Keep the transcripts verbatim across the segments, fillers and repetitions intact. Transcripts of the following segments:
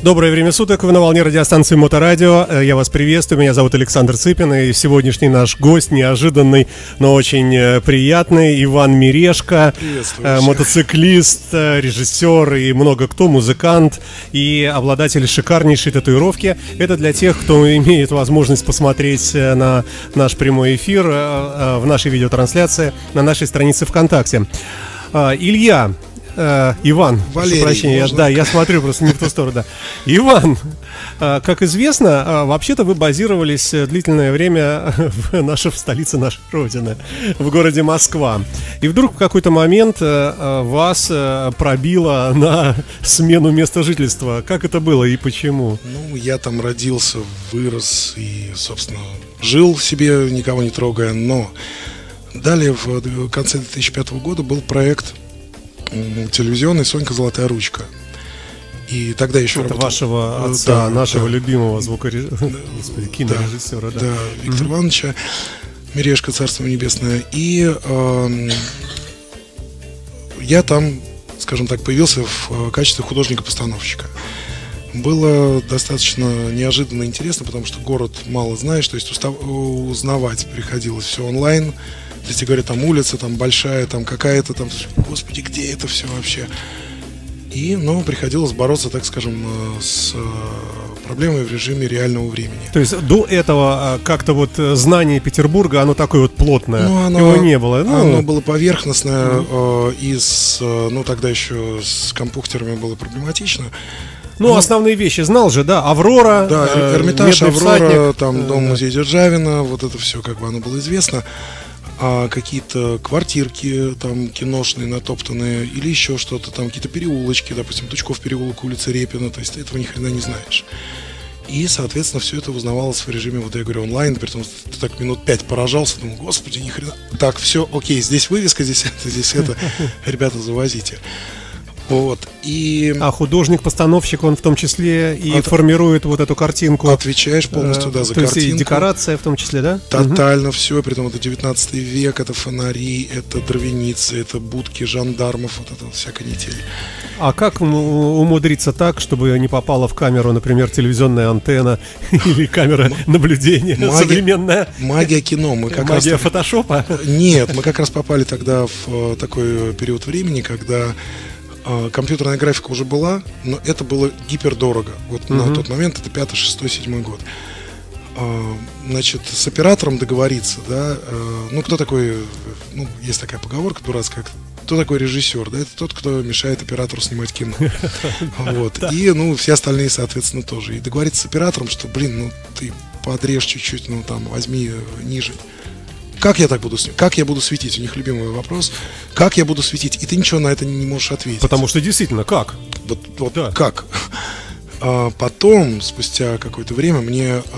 Доброе время суток, вы на волне радиостанции Моторадио. Я вас приветствую, меня зовут Александр Цыпин. И сегодняшний наш гость неожиданный, но очень приятный, Иван Мирешко. Мотоциклист, режиссер и много кто, музыкант и обладатель шикарнейшей татуировки. Это для тех, кто имеет возможность посмотреть на наш прямой эфир в нашей видеотрансляции на нашей странице ВКонтакте. Илья, Uh, Иван, Валерий, прошу прощения, я, да, я смотрю просто не в ту сторону. Да. Иван, uh, как известно, uh, вообще-то вы базировались длительное время в нашей в столице нашей родины, в городе Москва. И вдруг в какой-то момент uh, вас uh, пробило на смену места жительства. Как это было и почему? Ну, я там родился, вырос и, собственно, жил себе, никого не трогая. Но далее, в конце две тысячи пятого года, был проект телевизионный «Сонька Золотая ручка». И тогда еще это работал... вашего отца, да, нашего да. любимого звукорежиссера, да, кинорежиссера, да, да, да, Виктора mm-hmm. Ивановича Мирешко, царство небесное. И э, я там, скажем так, появился в качестве художника-постановщика. Было достаточно неожиданно интересно, потому что город мало знаешь, то есть устав... узнавать приходилось все онлайн. Если говорят, там улица, там большая, там какая-то, там, господи, где это все вообще? И, ну, приходилось бороться, так скажем, с проблемой в режиме реального времени. То есть до этого как-то вот знание Петербурга, оно такое вот плотное, ну, оно, его не было? Ну, оно было поверхностное, mm-hmm. и с, ну, тогда еще с компьютерами было проблематично. Ну, ну, основные вещи знал же, да, Аврора, да, э, Эрмитаж, Аврора, всадник, там, дом-музей Державина, вот это все, как бы, оно было известно. А какие-то квартирки там киношные, натоптанные, или еще что-то, там какие-то переулочки, допустим, Тучков переулок, улица Репина, то есть ты этого ни хрена не знаешь. И, соответственно, все это узнавалось в режиме, вот я говорю, онлайн, при том, что ты так минут пять поражался, думал, господи, ни хрена. Так, все, окей, здесь вывеска, здесь это, здесь это, ребята, завозите. Вот. И... А художник-постановщик, он в том числе и От... формирует вот эту картинку. Отвечаешь полностью, да, за то картинку. Есть и декорация в том числе, да? Тотально угу. все, при этом это девятнадцатый век, это фонари, это дровяницы, это будки жандармов, вот это вот вся канитель. А как умудриться так, чтобы не попала в камеру, например, телевизионная антенна или камера наблюдения магия, современная? Магия кино. Мы как магия раз... фотошопа? Нет, мы как раз попали тогда в такой период времени, когда компьютерная графика уже была, но это было гипердорого. Вот uh-huh. на тот момент, это пятый, шестой, седьмой год. Значит, с оператором договориться, да, ну, кто такой, ну, есть такая поговорка дурацкая, кто такой режиссер, да, это тот, кто мешает оператору снимать кино. Вот, и, ну, все остальные, соответственно, тоже. И договориться с оператором, что, блин, ну, ты подрежь чуть-чуть, ну, там, возьми ниже. Как я так буду снимать? Как я буду светить? У них любимый вопрос. Как я буду светить? И ты ничего на это не можешь ответить. Потому что действительно, как? Вот, вот да. как? А потом, спустя какое-то время, мне а,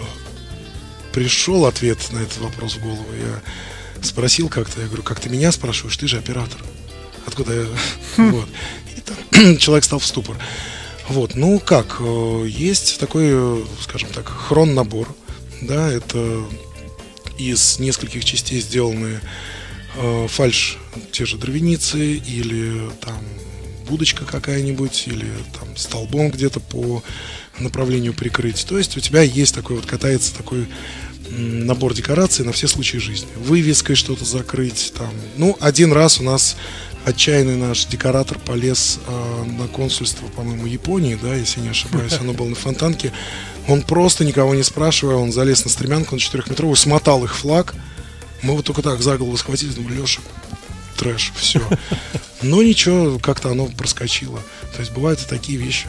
пришел ответ на этот вопрос в голову. Я спросил как-то, я говорю, как ты меня спрашиваешь? Ты же оператор. Откуда я? Вот. И там человек стал в ступор. Вот, ну как? Есть такой, скажем так, хрон-набор. Да, это... из нескольких частей сделаны э, фальш, те же дровяницы, или там будочка какая-нибудь, или там столбом где-то по направлению прикрыть. То есть у тебя есть такой вот, катается такой м, набор декораций на все случаи жизни. Вывеской что-то закрыть там. Ну, один раз у нас отчаянный наш декоратор полез э, на консульство, по-моему, Японии, да, если не ошибаюсь, оно было на Фонтанке. Он просто, никого не спрашивая, он залез на стремянку на четырехметровую, смотал их флаг. Мы вот только так за голову схватили, думали, Леша, трэш, все. Но ничего, как-то оно проскочило. То есть бывают и такие вещи.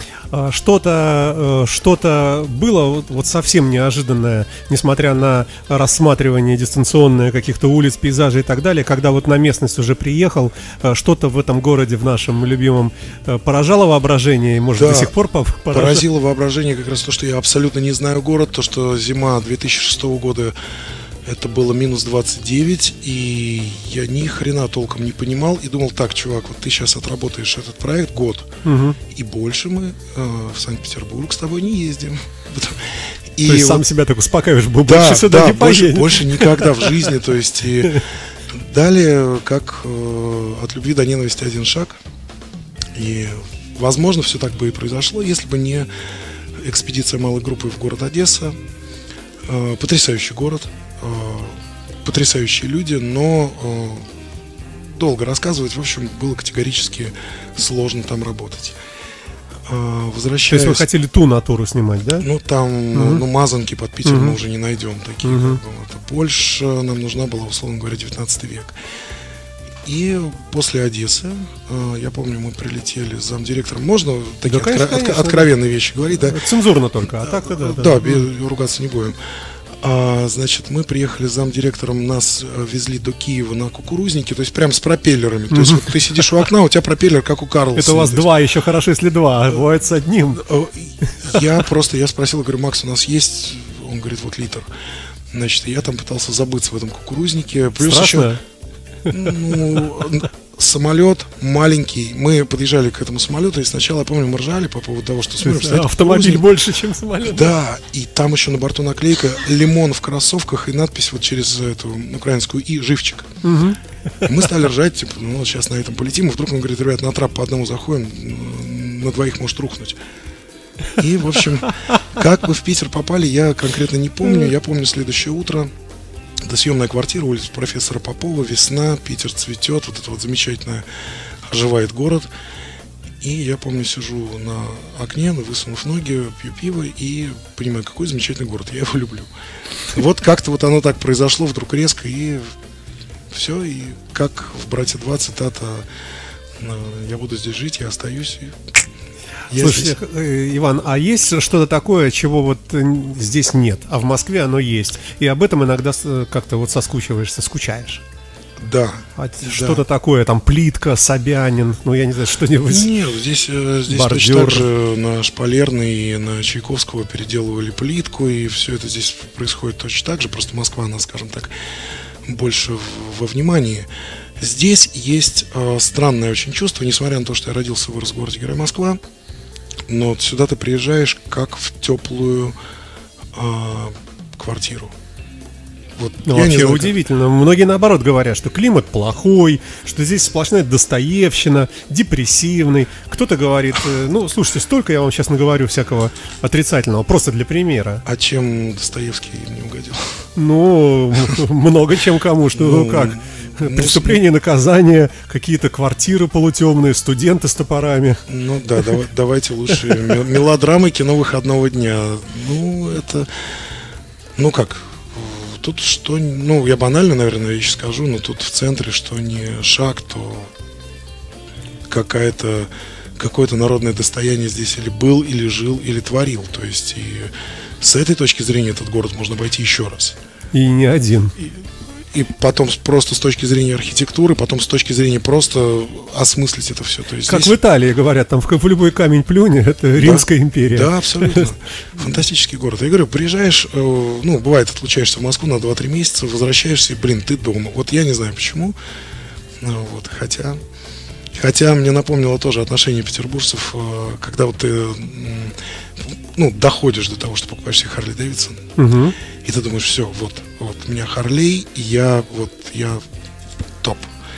Что-то, что-то было вот, вот совсем неожиданное, несмотря на рассматривание дистанционное каких-то улиц, пейзажей и так далее, когда вот на местность уже приехал, что-то в этом городе, в нашем любимом, поражало воображение и, может, да, до сих пор поражало? Поразило воображение как раз то, что я абсолютно не знаю город, то, что зима две тысячи шестого года, это было минус двадцать девять, и я ни хрена толком не понимал, и думал, так, чувак, вот ты сейчас отработаешь этот проект год, угу. и больше мы э, в Санкт-Петербург с тобой не ездим. И то есть вот, сам себя так успокаиваешь, больше да, сюда да, не поедешь. Больше, больше никогда в жизни, то есть, и далее, как э, от любви до ненависти один шаг, и возможно, все так бы и произошло, если бы не экспедиция малой группы в город Одесса. Э, потрясающий город, э, потрясающие люди, но э, долго рассказывать, в общем, было категорически сложно там работать. Э, возвращаясь... То есть вы хотели ту натуру снимать, да? Ну, там, угу. ну, мазанки под Питер угу. мы уже не найдем такие. Угу. Как бы, вот. Больше нам нужна была, условно говоря, девятнадцатый век. И после Одессы, э, я помню, мы прилетели с замдиректором. Можно такие да, конечно, откро- конечно, откровенные да. вещи говорить, да? Цензурно только, а так-то да. Да, да, ругаться не будем. А, значит, мы приехали с замдиректором, нас везли до Киева на кукурузнике, то есть прям с пропеллерами. То есть вот ты сидишь у окна, у тебя пропеллер, как у Карлсона. Это у вас два, еще хорошо, если два, а бывает с одним. Я просто, я спросил, говорю, Макс, у нас есть, он говорит, вот литр. Значит, я там пытался забыться в этом кукурузнике. Плюс страшно? Еще... Ну, самолет маленький. Мы подъезжали к этому самолету, и сначала, я помню, мы ржали по поводу того, что смотрим, есть, автомобиль больше, чем самолет. Да, и там еще на борту наклейка «Лимон в кроссовках» и надпись вот через эту украинскую «И» «Живчик». Угу. И мы стали ржать, типа, ну вот сейчас на этом полетим, и вдруг он говорит, ребят, на трап по одному заходим, на двоих может рухнуть. И, в общем, как мы в Питер попали, я конкретно не помню. Я помню следующее утро. Это съемная квартира, улица профессора Попова, весна, Питер цветет, вот это вот замечательно оживает город. И я помню, сижу на окне, высунув ноги, пью пиво и понимаю, какой замечательный город, я его люблю. Вот как-то вот оно так произошло вдруг резко, и все, и как в «Братья два» цитата «Я буду здесь жить, я остаюсь». И... Я Слушайте, здесь. Иван, а есть что-то такое, чего вот здесь нет, а в Москве оно есть? И об этом иногда как-то вот соскучиваешься, скучаешь? Да. А да. Что-то такое, там, плитка, Собянин, ну, я не знаю, что-нибудь. Нет, здесь, здесь точно так же на Шпалерной и на Чайковского переделывали плитку, и все это здесь происходит точно так же, просто Москва, она, скажем так, больше во внимании. Здесь есть э, странное очень чувство, несмотря на то, что я родился и вырос в городе Герой Москва, но сюда ты приезжаешь как в теплую э, квартиру. Вот, ну, я вообще не знаю, удивительно. Как... Многие наоборот говорят, что климат плохой, что здесь сплошная достоевщина, депрессивный. Кто-то говорит, ну, слушайте, столько я вам сейчас наговорю всякого отрицательного, просто для примера. А чем Достоевский не угодил? Ну, много чем кому, что, ну, как... Преступление, наказание, какие-то квартиры полутемные, студенты с топорами. Ну да, давай, давайте лучше мелодрамы, кино выходного дня. Ну, это... Ну как... Тут что... Ну, я банально, наверное, вещи скажу, но тут в центре, что не шаг, то какая-то... Какое-то народное достояние здесь или был, или жил, или творил. То есть и с этой точки зрения этот город можно обойти еще раз. И не один. И, и потом просто с точки зрения архитектуры, потом с точки зрения просто осмыслить это все. То есть как здесь... в Италии говорят, там в любой камень плюнь, это да, Римская империя. Да, абсолютно. Фантастический город. Я говорю, приезжаешь, ну, бывает, отлучаешься в Москву на два-три месяца, возвращаешься, и, блин, ты дома. Вот я не знаю почему, вот, хотя... Хотя мне напомнило тоже отношение петербуржцев, когда вот ты, ну, доходишь до того, что покупаешь себе Харли Дэвидсон, угу. и ты думаешь, все, вот, вот у меня Харлей, я вот, я топ.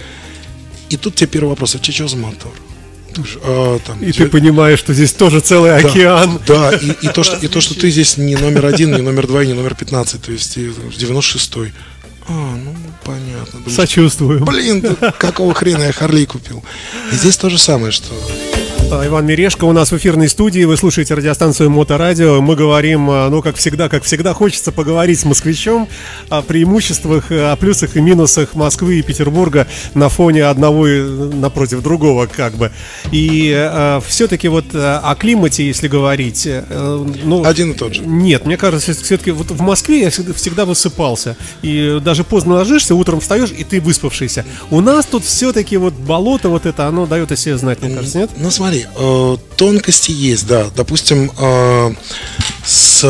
И тут тебе первый вопрос, а че что за мотор? А, там, и тебе... ты понимаешь, что здесь тоже целый да, океан. Да, и, и, то, что, и то, что ты здесь не номер один, не номер два, не номер пятнадцать, то есть девяносто шестой. А, ну, понятно. Думаю, сочувствую. Блин, какого хрена я Харлей купил? И здесь то же самое, что... Иван Мирешко у нас в эфирной студии. Вы слушаете радиостанцию Моторадио. Мы говорим, ну, как всегда, как всегда, хочется поговорить с москвичом о преимуществах, о плюсах и минусах Москвы и Петербурга на фоне одного напротив другого, как бы. И э, все-таки вот о климате, если говорить... Э, ну, один и тот же. Нет, мне кажется, все-таки вот в Москве я всегда, всегда высыпался. И даже поздно ложишься, утром встаешь, и ты выспавшийся. У нас тут все-таки вот болото вот это, оно дает о себе знать, мне кажется, нет? Ну, смотри, Э, тонкости есть, да. Допустим, э, с,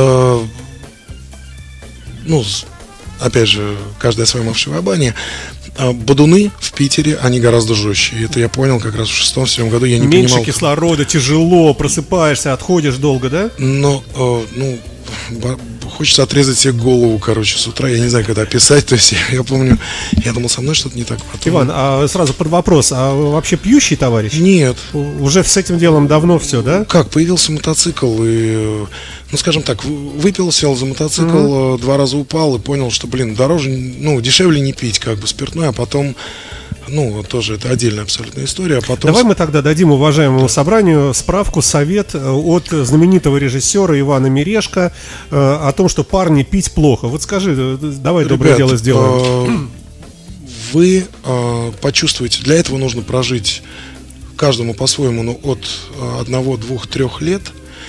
ну, с, опять же, каждая своя мавшивая баня. Э, бодуны в Питере, они гораздо жестче. И это я понял как раз в шестом-седьмом году. Я не Меньше понимал, кислорода, тяжело, просыпаешься, отходишь долго, да? Но, э, ну, хочется отрезать себе голову, короче, с утра. Я не знаю, когда описать. То есть я, я помню, я думал, со мной что-то не так. Потом... Иван, а сразу под вопрос, а вообще пьющий товарищ? Нет. Уже с этим делом давно все, да? Как, появился мотоцикл и, ну, скажем так, выпил, сел за мотоцикл, mm-hmm. два раза упал и понял, что, блин, дороже, ну, дешевле не пить, как бы, спиртное, а потом... Ну, тоже это отдельная абсолютная история. А потом... Давай мы тогда дадим уважаемому собранию справку, совет от знаменитого режиссера Ивана Мирешко э, о том, что парни пить плохо. Вот скажи, давай Ребят, доброе дело сделаем. Э, вы э, почувствуете, для этого нужно прожить каждому по-своему, ну, от одного, двух, трех лет,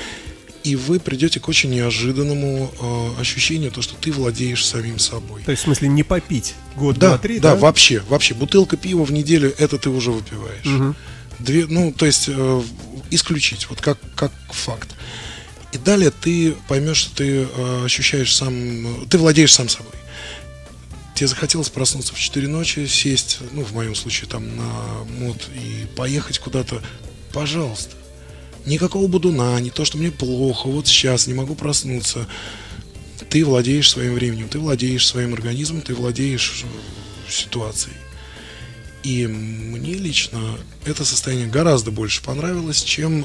и вы придете к очень неожиданному э, ощущению, то, что ты владеешь самим собой. То есть, в смысле, не попить год, да, два, три, да? Да, вообще, вообще. Бутылка пива в неделю, это ты уже выпиваешь. Угу. Две, ну, то есть, э, исключить, вот как, как факт. И далее ты поймешь, что ты э, ощущаешь сам, ты владеешь сам собой. Тебе захотелось проснуться в четыре ночи, сесть, ну, в моем случае, там, на мод и поехать куда-то, пожалуйста. Никакого будуна, не то, что мне плохо, вот сейчас не могу проснуться. Ты владеешь своим временем, ты владеешь своим организмом, ты владеешь ситуацией. И мне лично это состояние гораздо больше понравилось, чем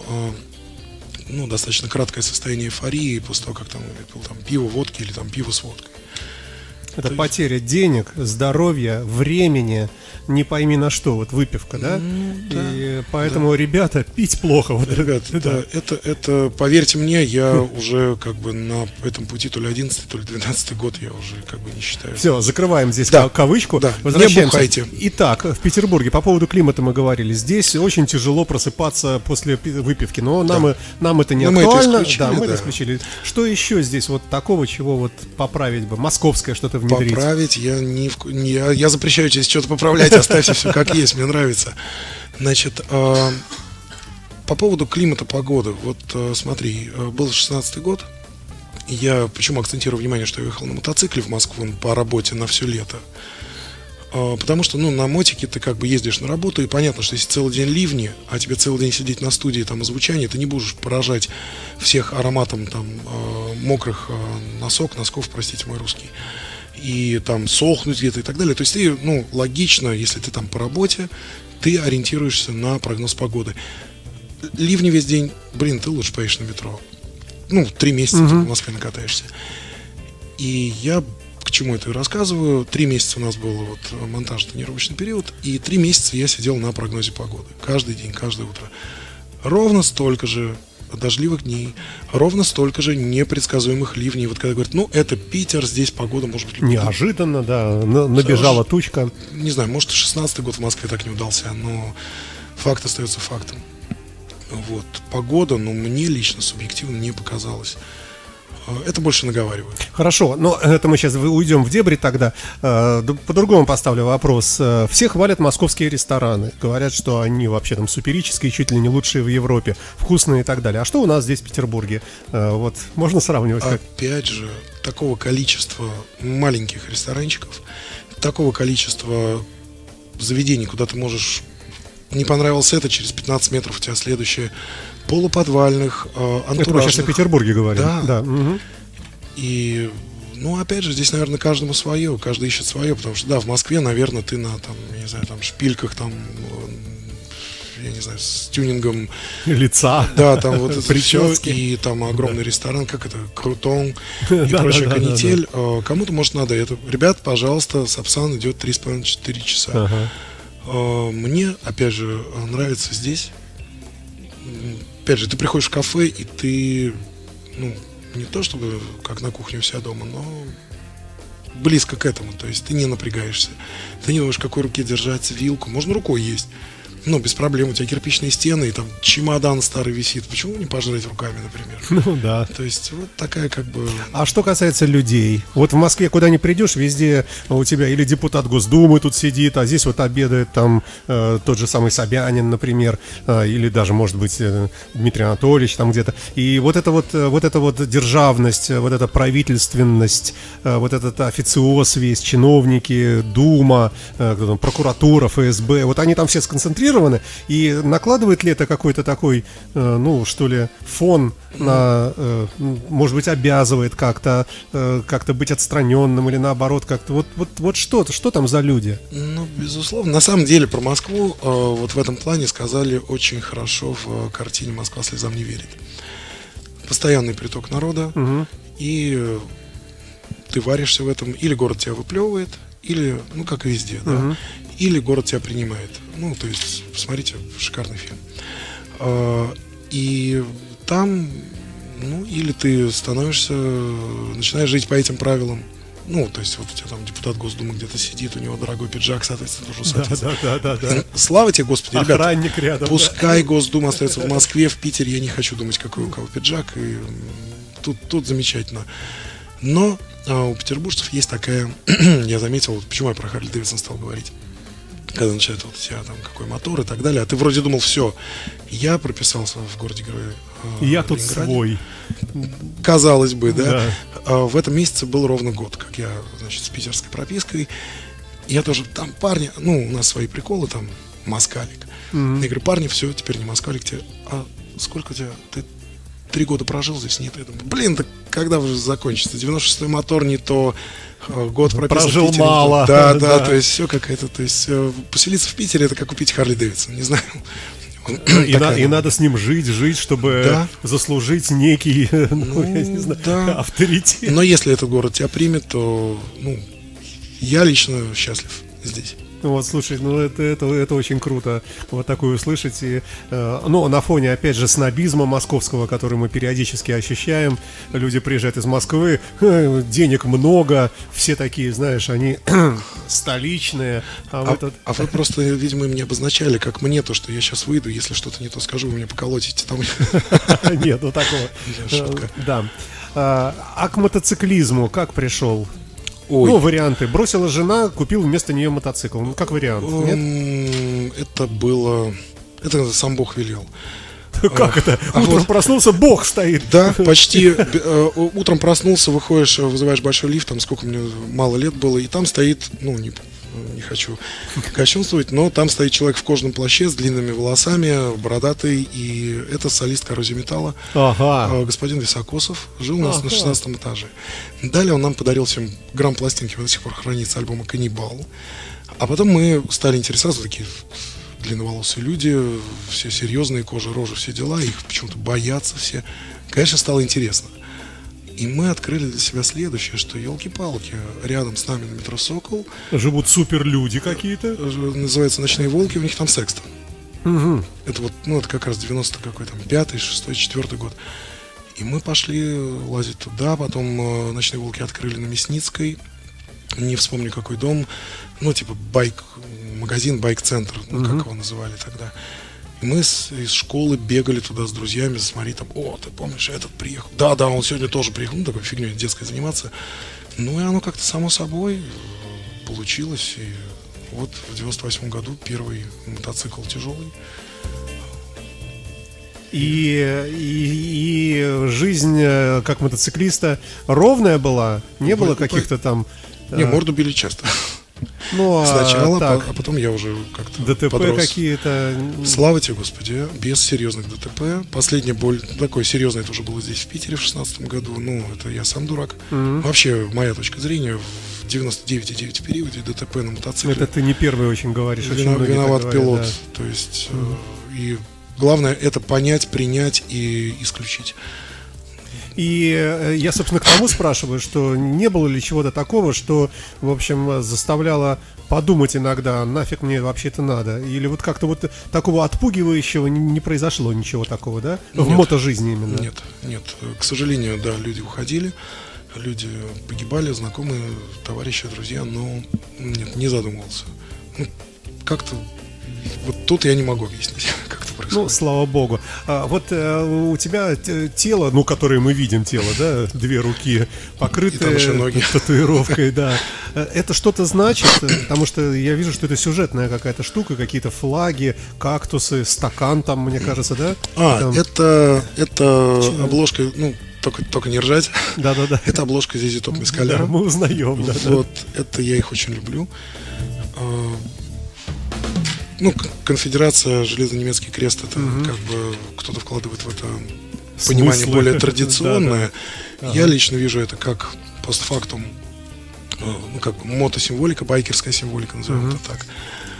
ну, достаточно краткое состояние эйфории после того, как там выпил там, пиво, водки или там пиво с водкой. Это потеря денег, здоровья, времени, не пойми на что, вот выпивка, да? Mm, да и поэтому, да. ребята, пить плохо. Вот Ребят, это, да, это, это, поверьте мне, я уже как бы на этом пути то ли одиннадцатый, то ли двенадцатый год я уже как бы не считаю. Все, закрываем здесь да. кавычку. Да. Возвращаемся. Не бухайте. Итак, в Петербурге по поводу климата мы говорили. Здесь очень тяжело просыпаться после выпивки, но нам, да. нам это не но актуально. Мы это да, мы да. это исключили. Что еще здесь вот такого, чего вот поправить бы? Московское что-то внедрить? Поправить я не, не я, я запрещаю тебе что-то поправлять, оставьте все как есть, мне нравится. Значит, э, по поводу климата, погоды. Вот э, смотри, э, был шестнадцатый год. Я почему акцентирую внимание, что я ехал на мотоцикле в Москву по работе на все лето. Э, потому что, ну, на мотике ты как бы ездишь на работу, и понятно, что если целый день ливни, а тебе целый день сидеть на студии там и звучание, ты не будешь поражать всех ароматом там э, мокрых э, носок, носков, простите мой русский. И там сохнуть где-то и так далее. То есть ты, ну, логично, если ты там по работе, ты ориентируешься на прогноз погоды. Ливни весь день, блин, ты лучше поедешь на метро. Ну, три месяца uh-huh. ты в Москве накатаешься. И я к чему это и рассказываю. Три месяца у нас был вот монтажно-тренировочный период, и три месяца я сидел на прогнозе погоды. Каждый день, каждое утро. Ровно столько же дождливых дней, ровно столько же непредсказуемых ливней. Вот когда говорят, ну, это Питер, здесь погода может быть... Неожиданно, да, набежала тучка. Не знаю, может, шестнадцатый год в Москве так не удался, но факт остается фактом. Вот. Погода, ну, мне лично, субъективно не показалась. Это больше наговаривают. Хорошо, но это мы сейчас уйдем в дебри тогда. По-другому поставлю вопрос. Все хвалят московские рестораны. Говорят, что они вообще там суперические, чуть ли не лучшие в Европе, вкусные и так далее. А что у нас здесь в Петербурге? Вот можно сравнивать? Как? Опять же, такого количества маленьких ресторанчиков, такого количества заведений, куда ты можешь... Не понравилось это, через пятнадцать метров у тебя следующее... полуподвальных, э, антуражных. Это мы сейчас о Петербурге говорим. Да. да. Угу. И, ну, опять же, здесь, наверное, каждому свое, каждый ищет свое, потому что, да, в Москве, наверное, ты на, там, я не знаю, там, шпильках, там, я не знаю, с тюнингом лица. Да, там вот это все, и там огромный ресторан, как это, Крутон и прочая канитель. Кому-то, может, надо это. Ребят, пожалуйста, Сапсан идет три с половиной - четыре часа. Мне, опять же, нравится здесь. Опять же, ты приходишь в кафе, и ты, ну, не то чтобы как на кухне у себя дома, но близко к этому. То есть ты не напрягаешься. Ты не думаешь, в какой руке держать вилку. Можно рукой есть. Ну, без проблем. У тебя кирпичные стены, и там чемодан старый висит. Почему не пожрать руками, например? Ну, да. То есть вот такая как бы... А что касается людей? Вот в Москве куда ни придешь, везде у тебя или депутат Госдумы тут сидит, а здесь вот обедает там э, тот же самый Собянин, например, э, или даже, может быть, э, Дмитрий Анатольевич там где-то. И вот эта вот, вот эта вот державность, вот эта правительственность, э, вот этот официоз весь, чиновники, Дума, э, прокуратура, ФСБ, вот они там все сконцентрированы замотивированы. И накладывает ли это какой-то такой, э, ну, что ли, фон на, э, может быть, обязывает как-то, э, как-то быть отстраненным или наоборот как-то, вот, вот, вот что, что там за люди? Ну, безусловно. На самом деле про Москву э, вот в этом плане сказали очень хорошо в картине «Москва слезам не верит». Постоянный приток народа, угу. и э, ты варишься в этом, или город тебя выплевывает, или, ну, как и везде, да, угу. или город тебя принимает. Ну, то есть, посмотрите, шикарный фильм. Э, и там, ну, или ты становишься, начинаешь жить по этим правилам. Ну, то есть, вот у тебя там депутат Госдумы где-то сидит, у него дорогой пиджак, соответственно, тоже усадится. Да, да, да, да, да. Слава тебе, Господи, ребята. Охранник рядом. Пускай да. Госдума остается в Москве, в Питере, я не хочу думать, какой у кого пиджак. И тут, тут замечательно. Но а, у петербуржцев есть такая, я заметил, вот почему я про Харли Дэвидсон стал говорить. Когда начинают вот у тебя там какой мотор и так далее, а ты вроде думал, все, я прописался в городе-герое э, я тут свой. Казалось бы, да. да. А в этом месяце был ровно год, как я, значит, с питерской пропиской. Я тоже, там парни, ну, у нас свои приколы, там, москалик. Mm-hmm. Я говорю, парни, все, теперь не москалик, тебе, а сколько у тебя, ты три года прожил здесь? Нет, я думаю, блин, да когда уже закончится? девяносто шестой мотор не то, год прописан прожил в Питере, мало. Да, да, да, то есть все какая-то, то есть поселиться в Питере — это как купить Харли Дэвидсон, не знаю. И, на, и надо с ним жить, жить, чтобы да. заслужить некий, ну, ну, я не знаю, да. авторитет. Но если этот город тебя примет, то, ну, я лично счастлив здесь. Вот, слушай, ну это, это, это очень круто, вот такое услышать. И, э, ну, на фоне, опять же, снобизма московского, который мы периодически ощущаем. Люди приезжают из Москвы, э, денег много, все такие, знаешь, они столичные. А, а, этот... а вы просто, видимо, мне обозначали, как мне, то, что я сейчас выйду, если что-то не то скажу, вы меня поколотите там. Нет, ну такого. Да. А к мотоциклизму как пришел? Ой. Ну, варианты. Бросила жена, купил вместо нее мотоцикл. Ну, как вариант, нет? Это было... Это сам Бог велел. Как это? Утром проснулся, Бог стоит. Да, почти. Утром проснулся, выходишь, вызываешь большой лифт, там сколько мне, мало лет было, и там стоит, ну, не... не хочу кощунствовать, но там стоит человек в кожаном плаще с длинными волосами, бородатый, и это солист «Коррозии металла», ага. господин Високосов, жил у нас ага. на шестнадцатом этаже. Далее он нам подарил всем грамм пластинки, до сих пор хранится, альбома «Каннибал». А потом мы стали интересоваться, такие длинноволосые люди, все серьезные, кожа, рожа, все дела, их почему-то боятся все. Конечно, стало интересно. И мы открыли для себя следующее, что, елки-палки, рядом с нами на метро «Сокол» живут суперлюди какие-то. Называются «Ночные волки», у них там секс там. Угу. Это вот, ну, это как раз девяносто какой там, пятый, шестой, четвертый год. И мы пошли лазить туда, потом э, «Ночные волки» открыли на Мясницкой, не вспомню какой дом, ну, типа байк, магазин, байк-центр, ну, угу. как его называли тогда. И мы с, из школы бегали туда с друзьями, смотри, там, о, ты помнишь, этот приехал. Да, да, он сегодня тоже приехал, ну, такой фигней детской заниматься. Ну, и оно как-то само собой получилось. И вот в девяносто восьмом году первый мотоцикл тяжелый. И, и, и жизнь как мотоциклиста ровная была? Не было каких-то там... Не, морду били часто. Ну, Сначала, а, а потом я уже как-то ДТП подрос. Какие-то. Слава тебе, Господи, без серьезных ДТП. Последняя боль, такое серьезное, это уже было здесь, в Питере в шестнадцатом году. Ну, это я сам дурак. Mm-hmm. Вообще, моя точка зрения, в девяносто девять и девять десятых периоде ДТП на мотоцикле. Это ты не первый очень говоришь. Вина, очень виноват говорят, пилот. Да. То есть, mm-hmm. э, и главное это понять, принять и исключить. И я, собственно, к тому спрашиваю, что не было ли чего-то такого, что, в общем, заставляло подумать иногда, нафиг мне вообще это надо? Или вот как-то вот такого отпугивающего не произошло ничего такого, да? В нет, мотожизни именно. Нет, нет. К сожалению, да, люди уходили, люди погибали, знакомые, товарищи, друзья, но нет, не задумывался. Ну, как-то вот тут я не могу объяснить, как это происходит. Ну, слава богу. А, вот а, у тебя тело, ну, которое мы видим, тело, да, две руки покрытые татуировкой, да. Это что-то значит? Потому что я вижу, что это сюжетная какая-то штука, какие-то флаги, кактусы, стакан там, мне кажется, да? А, там... это, это обложка, ну, только, только не ржать. Да-да-да. Это обложка Зизи Топ Мескаля. Да, мы узнаем, да. Вот, это я их очень люблю. ну, конфедерация, железно-немецкий крест, это угу. как бы кто-то вкладывает в это понимание Смыслы. более традиционное. Да, да. Я ага. лично вижу это как постфактум, ну, как мотосимволика, байкерская символика, назовем uh-huh. это так.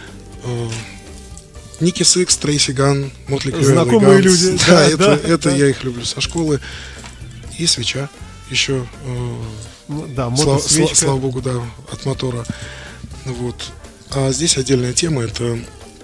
Ники Сикс, Трейси Ган, Мотли Крю, знакомые люди. Да, да, это, да, это да. я их люблю со школы. И свеча еще. Да, слава, слава, слава богу, да, от мотора. Вот. А здесь отдельная тема, это,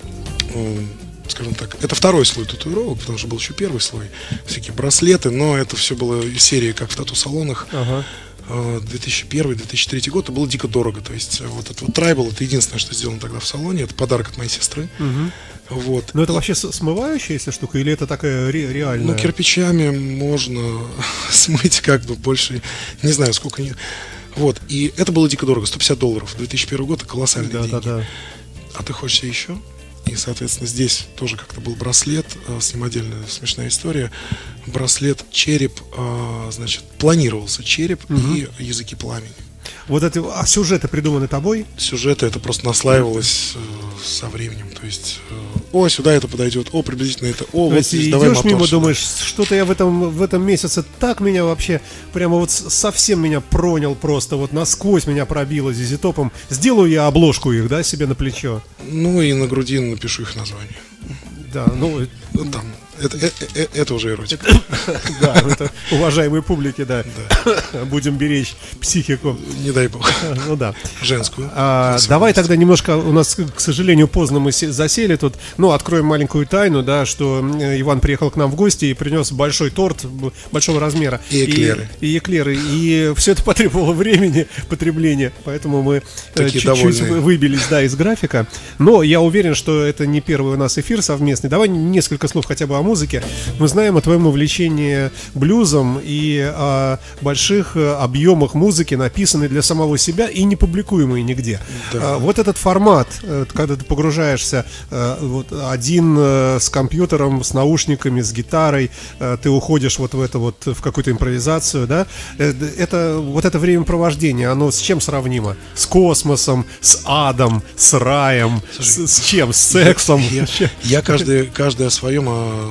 скажем так, это второй слой татуировок, потому что был еще первый слой, всякие браслеты, но это все было из серии, как в тату-салонах. Ага. две тысячи первый — две тысячи третий год, это было дико дорого. То есть вот этот вот трайбл, это единственное, что сделано тогда в салоне. Это подарок от моей сестры. Угу. Вот. Но это вообще смывающаяся штука или это такая ре- реальная? Ну, кирпичами можно смыть как бы больше, не знаю, сколько не... Вот, и это было дико дорого, сто пятьдесят долларов. две тысячи первый год, это колоссальные да, деньги. Да, да. А ты хочешь себе еще? И, соответственно, здесь тоже как-то был браслет, с ним отдельная смешная история. Браслет, череп, значит, планировался череп угу. и языки пламени. Вот это, а сюжеты придуманы тобой? Сюжеты, это просто наслаивалось э, со временем. То есть, э, о, сюда это подойдет, о, приблизительно это, о, вот здесь давай мотор. Идешь мимо, думаешь, что-то я в этом, в этом месяце так меня вообще, прямо вот совсем меня пронял просто, вот насквозь меня пробило зизитопом. Сделаю я обложку их, да, себе на плечо. Ну и на груди напишу их название. Да, ну... Там, это, это, это уже эротика. Да, это уважаемой публике, да. Будем беречь психику. Не дай бог. Ну да. Женскую. Давай тогда немножко, у нас, к сожалению, поздно мы засели тут. Ну, откроем маленькую тайну, да, что Иван приехал к нам в гости и принес большой торт большого размера. И эклеры. И эклеры. И все это потребовало времени потребления, поэтому мы чуть-чуть выбились, да, из графика. Но я уверен, что это не первый у нас эфир совместный. Давай несколько слов хотя бы о музыке. Мы знаем о твоем увлечении блюзом и о больших объемах музыки, написанной для самого себя и не публикуемой нигде. Да. Вот этот формат, когда ты погружаешься вот, один с компьютером, с наушниками, с гитарой, ты уходишь вот в это вот, в какую-то импровизацию, да? Это, вот это времяпровождение, оно с чем сравнимо? С космосом, с адом, с раем, с, с чем? С сексом? Я, я, я каждый, каждый о своем, о,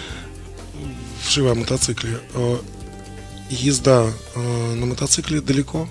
вшивая о мотоцикле. Езда на мотоцикле далеко,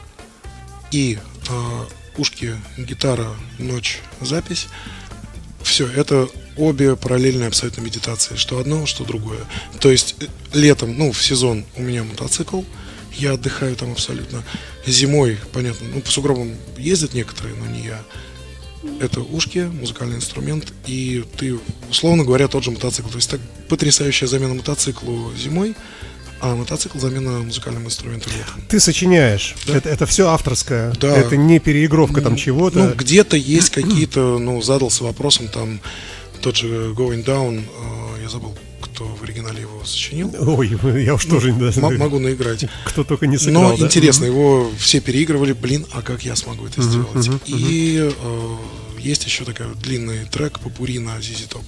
и ушки, гитара, ночь, запись. Все, это обе параллельные абсолютно медитации. Что одно, что другое. То есть летом, ну, в сезон у меня мотоцикл, я отдыхаю там абсолютно. Зимой, понятно, ну, по сугробам ездят некоторые, но не я. Это ушки, музыкальный инструмент, и ты, условно говоря, тот же мотоцикл. То есть так потрясающая замена мотоциклу зимой, а мотоцикл замена музыкальному инструменту летом. Ты сочиняешь, да. это, это все авторское, да. Это не переигровка там чего-то. Ну, где-то есть какие-то, ну, задался вопросом, там, тот же Going Down, э, я забыл, кто в оригинале его сочинил. Ой, я уж тоже не знаю. Могу наиграть. Кто только не сыграл, но да? интересно, его все переигрывали, блин, а как я смогу это сделать? Uh-huh, uh-huh, И э, есть еще такой длинный трек попурри на зи зи Top.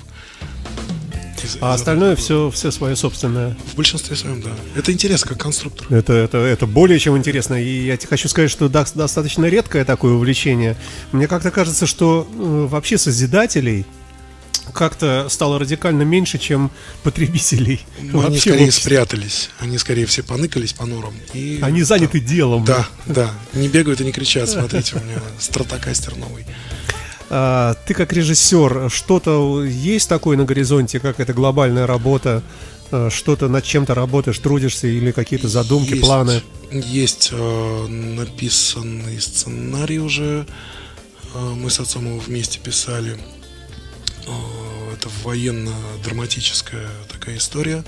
Из, а из остальное все, все свое собственное. В большинстве своем, да. Это интересно, как конструктор. Это, это, это более чем интересно. И я тебе хочу сказать, что да, достаточно редкое такое увлечение. Мне как-то кажется, что э, вообще созидателей как-то стало радикально меньше, чем потребителей. Ну, они скорее спрятались. Они скорее все поныкались по норам. И, они заняты да, делом. Да, да. Не бегают и не кричат. Смотрите, у меня стратокастер новый. А, ты как режиссер, что-то есть такое на горизонте, как это глобальная работа? Что-то над чем-то работаешь, трудишься или какие-то задумки, есть, планы? Есть э, написанный сценарий уже. Э, мы с отцом его вместе писали. Это военно-драматическая такая история.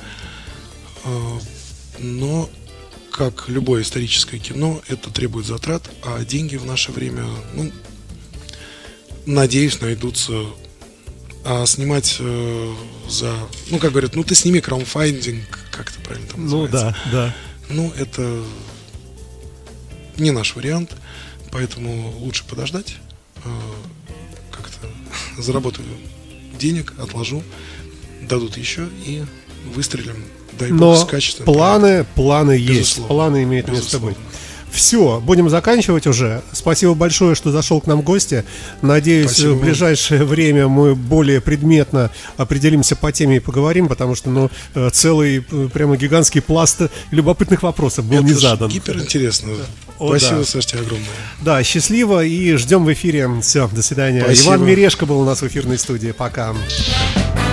Но, как любое историческое кино, это требует затрат, а деньги в наше время, ну, надеюсь, найдутся. А снимать э, за... Ну, как говорят, ну ты сними краудфандинг, как это правильно там называется? Ну, да, да. Ну, это не наш вариант, поэтому лучше подождать. Э, как-то заработаю денег, отложу, дадут еще и выстрелим, дай Но бог, с качеством. планы, планы есть, Безусловно. планы имеют Безусловно. место быть. Все, будем заканчивать уже. Спасибо большое, что зашел к нам в гости. Надеюсь, Спасибо. в ближайшее время мы более предметно определимся по теме и поговорим, потому что, ну, целый прямо гигантский пласт любопытных вопросов был Это не задан. Гиперинтересно. О, Спасибо, да. Саш, тебе огромное. Да, счастливо и ждем в эфире. Все, до свидания. Спасибо. Иван Мирешко был у нас в эфирной студии. Пока.